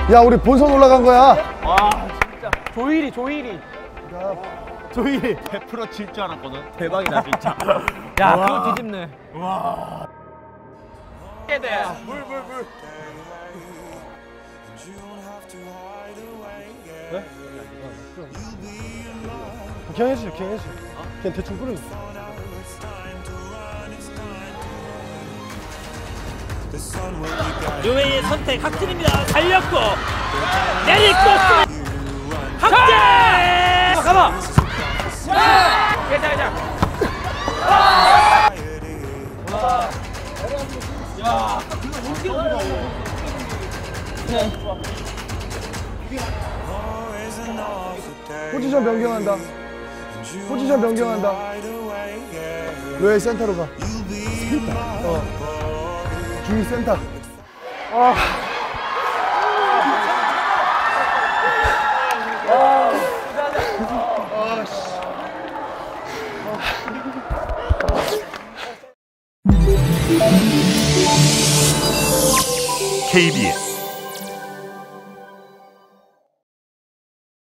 야, 우리 본선 올라간 거야. 와 진짜 조일이 조이 100% 질 줄 알았거든. 대박이다 진짜. 야 그거 뒤집네. 와. 해야 돼. 물. 왜? 그냥 해주죠. 그냥 대충 뿌려. 류웨이의 선택 확진입니다. 달렸고 내리고 확진. 가봐. 괜찮아. 포지션 변경한다. 왜 센터로 가? 센터. 중위 센터. KBS